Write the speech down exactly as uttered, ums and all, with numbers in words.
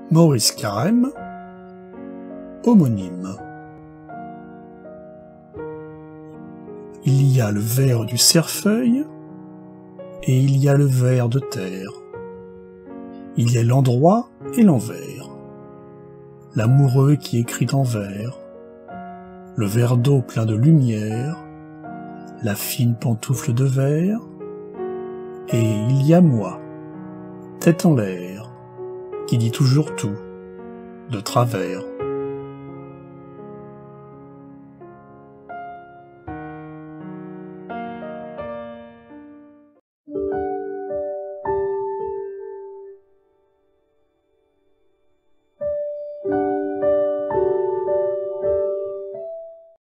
Maurice Carême, homonyme. Il y a le ver du cerfeuil, et il y a le ver de terre. Il y a l'endroit et l'envers, l'amoureux qui écrit en vers, le verre d'eau plein de lumière, la fine pantoufle de verre, et il y a moi, tête en l'air, qui dit toujours tout, de travers.